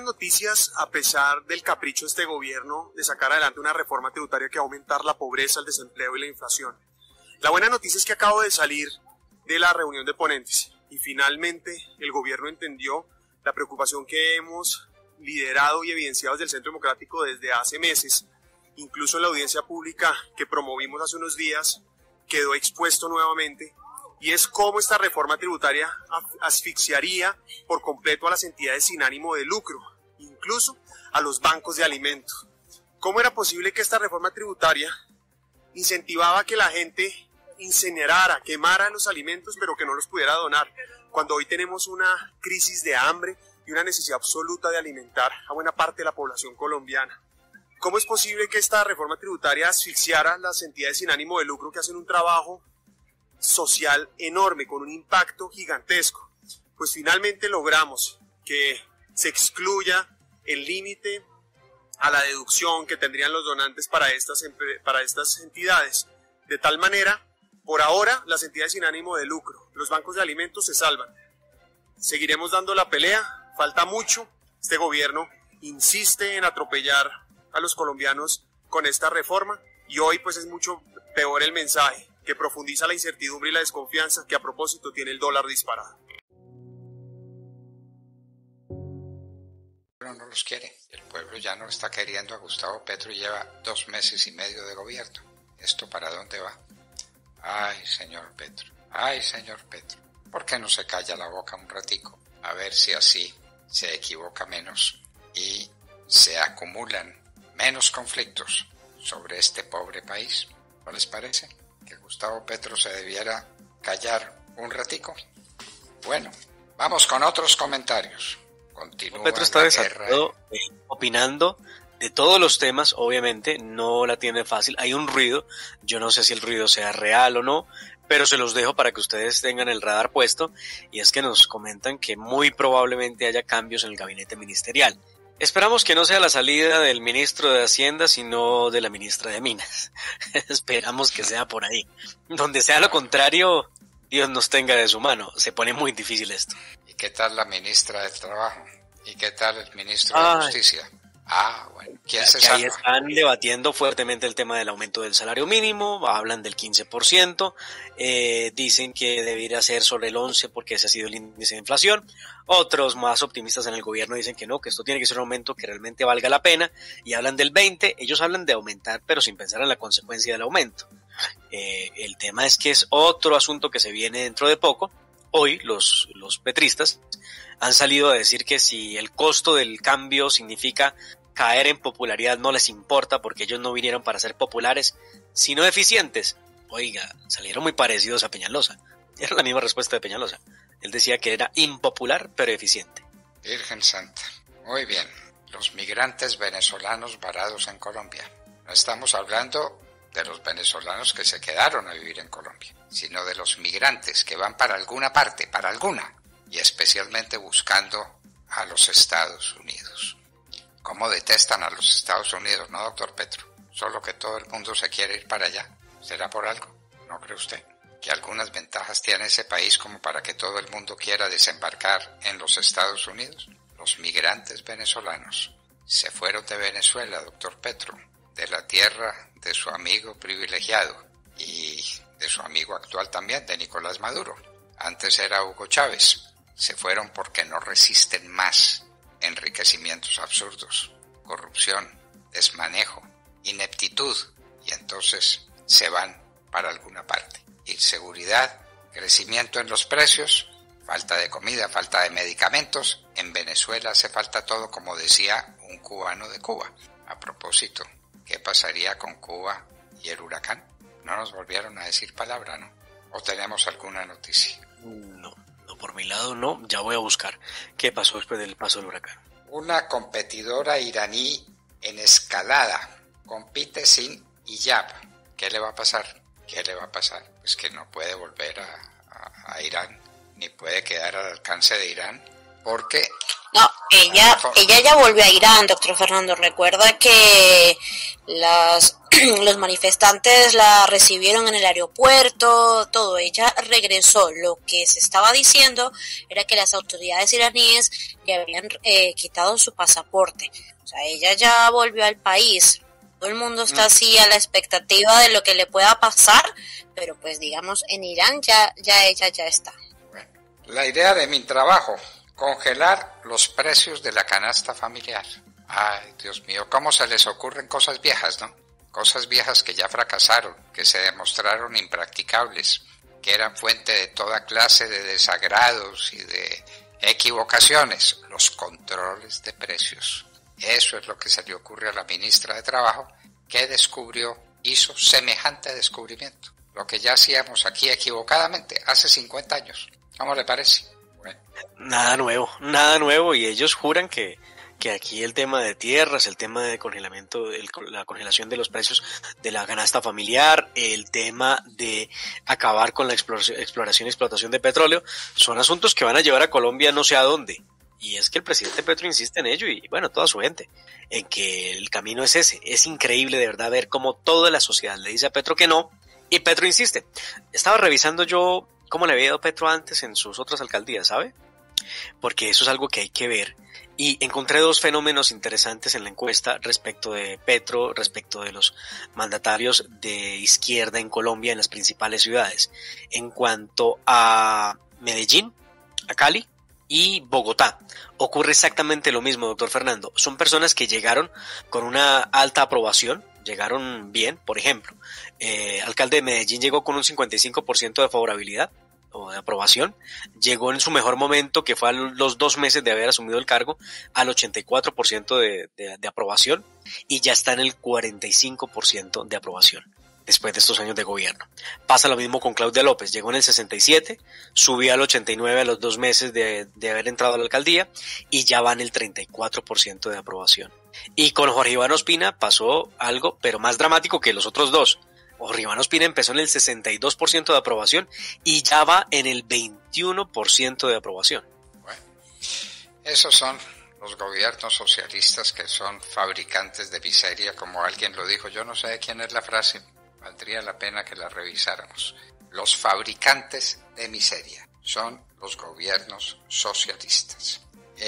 noticias, a pesar del capricho de este gobierno de sacar adelante una reforma tributaria que va a aumentar la pobreza, el desempleo y la inflación. La buena noticia es que acabo de salir de la reunión de ponentes y finalmente el gobierno entendió la preocupación que hemos liderado y evidenciado desde el Centro Democrático desde hace meses. Incluso en la audiencia pública que promovimos hace unos días quedó expuesto nuevamente, y es cómo esta reforma tributaria asfixiaría por completo a las entidades sin ánimo de lucro, incluso a los bancos de alimentos. ¿Cómo era posible que esta reforma tributaria incentivaba que la gente incinerara, quemara los alimentos, pero que no los pudiera donar, cuando hoy tenemos una crisis de hambre y una necesidad absoluta de alimentar a buena parte de la población colombiana? ¿Cómo es posible que esta reforma tributaria asfixiara a las entidades sin ánimo de lucro que hacen un trabajo social enorme, con un impacto gigantesco? Pues finalmente logramos que se excluya el límite a la deducción que tendrían los donantes para estas entidades. De tal manera, por ahora, las entidades sin ánimo de lucro, los bancos de alimentos se salvan. Seguiremos dando la pelea, falta mucho. Este gobierno insiste en atropellar a los colombianos con esta reforma, y hoy pues es mucho peor el mensaje, que profundiza la incertidumbre y la desconfianza, que a propósito tiene el dólar disparado. No los quiere. El pueblo ya no está queriendo a Gustavo Petro y lleva 2 meses y medio de gobierno. ¿Esto para dónde va? Ay, señor Petro. Ay, señor Petro. ¿Por qué no se calla la boca un ratico? A ver si así se equivoca menos y se acumulan menos conflictos sobre este pobre país. ¿No les parece que Gustavo Petro se debiera callar un ratico? Bueno, vamos con otros comentarios. Continúa Petro está desatado, opinando de todos los temas. Obviamente no la tiene fácil, hay un ruido, yo no sé si el ruido sea real o no, pero se los dejo para que ustedes tengan el radar puesto, y es que nos comentan que muy probablemente haya cambios en el gabinete ministerial. Esperamos que no sea la salida del ministro de Hacienda, sino de la ministra de Minas. Esperamos que sea por ahí. Donde sea lo contrario, Dios nos tenga de su mano. Se pone muy difícil esto. ¿Y qué tal la ministra del Trabajo? ¿Y qué tal el ministro de Justicia? Bueno, ¿quién se salva? Ahí están debatiendo fuertemente el tema del aumento del salario mínimo, hablan del 15%, dicen que debería ser sobre el 11% porque ese ha sido el índice de inflación. Otros más optimistas en el gobierno dicen que no, que esto tiene que ser un aumento que realmente valga la pena, y hablan del 20%, ellos hablan de aumentar pero sin pensar en la consecuencia del aumento. El tema es que es otro asunto que se viene dentro de poco. Hoy los petristas han salido a decir que si el costo del cambio significa caer en popularidad no les importa, porque ellos no vinieron para ser populares, sino eficientes. Oiga, salieron muy parecidos a Peñalosa. Era la misma respuesta de Peñalosa. Él decía que era impopular pero eficiente. Virgen Santa. Muy bien. Los migrantes venezolanos varados en Colombia. No estamos hablando de los venezolanos que se quedaron a vivir en Colombia, sino de los migrantes que van para alguna parte, para alguna, y especialmente buscando a los Estados Unidos. ¿Cómo detestan a los Estados Unidos, no, doctor Petro? Solo que todo el mundo se quiere ir para allá. ¿Será por algo? ¿No cree usted que algunas ventajas tiene ese país como para que todo el mundo quiera desembarcar en los Estados Unidos? Los migrantes venezolanos se fueron de Venezuela, doctor Petro, de la tierra de su amigo privilegiado y de su amigo actual también, de Nicolás Maduro. Antes era Hugo Chávez. Se fueron porque no resisten más enriquecimientos absurdos, corrupción, desmanejo, ineptitud, y entonces se van para alguna parte. Inseguridad, crecimiento en los precios, falta de comida, falta de medicamentos. En Venezuela hace falta todo, como decía un cubano de Cuba. A propósito, ¿qué pasaría con Cuba y el huracán? No nos volvieron a decir palabra, ¿no? ¿O tenemos alguna noticia? No, por mi lado no. Ya voy a buscar qué pasó después del paso del huracán. Una competidora iraní en escalada compite sin hijab. ¿Qué le va a pasar? ¿Qué le va a pasar? Pues que no puede volver a Irán, ni puede quedar al alcance de Irán, porque No, ella ya volvió a Irán, doctor Fernando. Recuerda que los manifestantes la recibieron en el aeropuerto, todo. Ella regresó. Lo que se estaba diciendo era que las autoridades iraníes le habían quitado su pasaporte. O sea, ella ya volvió al país. Todo el mundo está así a la expectativa de lo que le pueda pasar, pero pues digamos, en Irán ya ella ya está. Bueno, la idea de mi trabajo: congelar los precios de la canasta familiar. Ay, Dios mío, cómo se les ocurren cosas viejas, ¿no? Cosas viejas que ya fracasaron, que se demostraron impracticables, que eran fuente de toda clase de desagrados y de equivocaciones. Los controles de precios. Eso es lo que se le ocurre a la ministra de Trabajo, que hizo semejante descubrimiento. Lo que ya hacíamos aquí equivocadamente hace 50 años. ¿Cómo le parece? Bueno. Nada nuevo, y ellos juran que aquí el tema de tierras, el tema de congelamiento, la congelación de los precios de la canasta familiar, el tema de acabar con la exploración y explotación de petróleo, son asuntos que van a llevar a Colombia no sé a dónde. Y es que el presidente Petro insiste en ello, y bueno, toda su gente, en que el camino es ese. Es increíble de verdad ver cómo toda la sociedad le dice a Petro que no, y Petro insiste. Estaba revisando yo cómo le había ido Petro antes en sus otras alcaldías, ¿sabe? Porque eso es algo que hay que ver. Y encontré dos fenómenos interesantes en la encuesta respecto de Petro, respecto de los mandatarios de izquierda en Colombia en las principales ciudades. En cuanto a Medellín, a Cali y Bogotá, ocurre exactamente lo mismo, doctor Fernando. Son personas que llegaron con una alta aprobación, llegaron bien. Por ejemplo, alcalde de Medellín llegó con un 55% de favorabilidad o de aprobación, llegó en su mejor momento, que fue a los 2 meses de haber asumido el cargo, al 84% de aprobación, y ya está en el 45% de aprobación después de estos años de gobierno. Pasa lo mismo con Claudia López, llegó en el 67, subió al 89 a los 2 meses de haber entrado a la alcaldía, y ya va en el 34% de aprobación. Y con Jorge Iván Ospina pasó algo, pero más dramático que los otros dos. Jorge Iván Ospina empezó en el 62% de aprobación y ya va en el 21% de aprobación. Bueno, esos son los gobiernos socialistas, que son fabricantes de miseria, como alguien lo dijo. Yo no sé de quién es la frase, valdría la pena que la revisáramos. Los fabricantes de miseria son los gobiernos socialistas.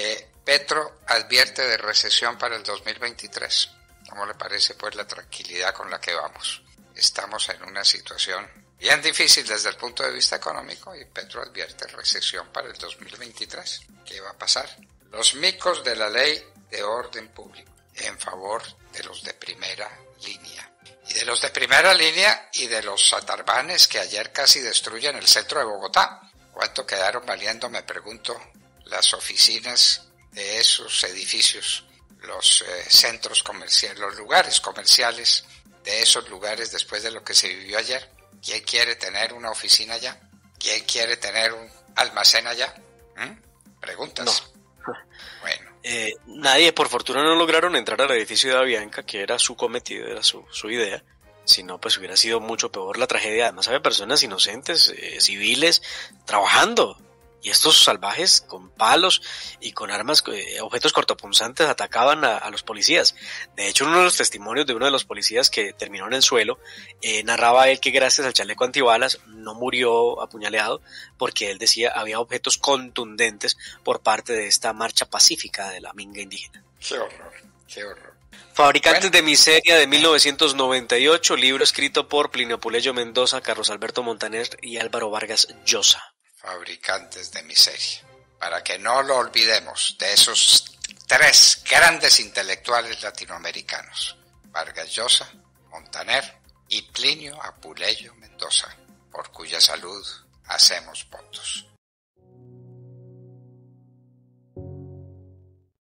Petro advierte de recesión para el 2023. ¿Cómo le parece pues la tranquilidad con la que vamos? Estamos en una situación bien difícil desde el punto de vista económico, y Petro advierte recesión para el 2023. ¿Qué va a pasar? Los micos de la ley de orden público en favor de los de primera línea. Y de los de primera línea y de los atarbanes que ayer casi destruyen el centro de Bogotá. ¿Cuánto quedaron valiendo, me pregunto, las oficinas de esos edificios, los centros comerciales, los lugares comerciales de esos lugares después de lo que se vivió ayer? ¿Quién quiere tener una oficina allá? ¿Quién quiere tener un almacén allá? Preguntas. No. Bueno. Nadie, por fortuna, no lograron entrar al edificio de Avianca, que era su cometido, era su idea. Si no, pues hubiera sido mucho peor la tragedia. Además, había personas inocentes, civiles, trabajando. Y estos salvajes con palos y con armas, objetos cortopunzantes, atacaban a los policías. De hecho, uno de los testimonios de uno de los policías que terminó en el suelo, narraba él que gracias al chaleco antibalas no murió apuñaleado, porque él decía había objetos contundentes por parte de esta marcha pacífica de la minga indígena. Qué horror, qué horror. Fabricantes de miseria, de 1998, libro escrito por Plinio Puleyo Mendoza, Carlos Alberto Montaner y Álvaro Vargas Llosa. Fabricantes de miseria. Para que no lo olvidemos, de esos 3 grandes intelectuales latinoamericanos: Vargas Llosa, Montaner y Plinio Apuleyo Mendoza, por cuya salud hacemos votos.